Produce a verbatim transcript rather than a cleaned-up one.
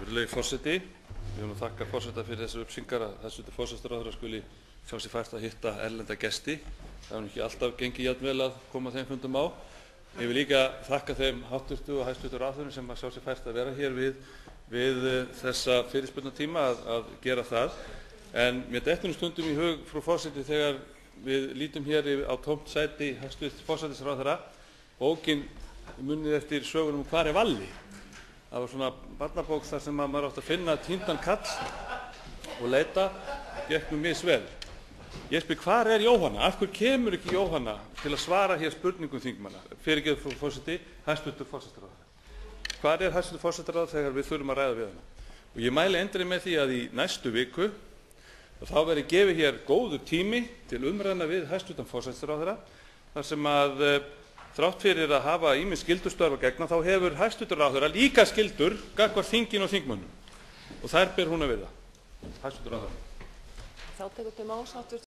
Virðulegi forseti, við höfum að þakka forseta fyrir þessar upplýsingar að hæstvirtur forsætisráðherra skuli sjá sér fært að hitta erlenda gesti. Það hefur ekki alltaf gengið jafn vel að koma þeim fundum á. Ég vil líka þakka þeim háttvirtu og hæstvirtu ráðherrum sem að sjá sér fært að vera hér við, við þessa fyrirspurnatíma að, að gera það. En mér dettur nú stundum í hug, frú forseti, þegar við lítum hér á tómt sæti hæstvirts forsætisráðherra, bókin munið eftir sögunum um Hvar er Valli. Það var svona barnabók þar sem maður átti að finna týndan kall og leita, gekk nú misvel. Ég spyr, hvar er Jóhanna? Af hverju kemur ekki Jóhanna til að svara hér spurningum þingmanna? Fyrirgefðu, frú forseti, hæstvirtur forsætisráðherra. Hvar er hæstvirtur forsætisráðherra þegar við þurfum að ræða við hana? Og ég mæli eindregið með því að í næstu viku þá verði gefið hér góður tími til umræðna við hæstvirtan forsætisráðherra, þar sem að þrátt fyrir að hafa ýmis skyldustörf að gegna, þá hefur hæstvirtur ráðherra líka skyldur gagnvart þinginu og þingmönnum og þær ber hún að virða. Hæstvirtur ráðherra.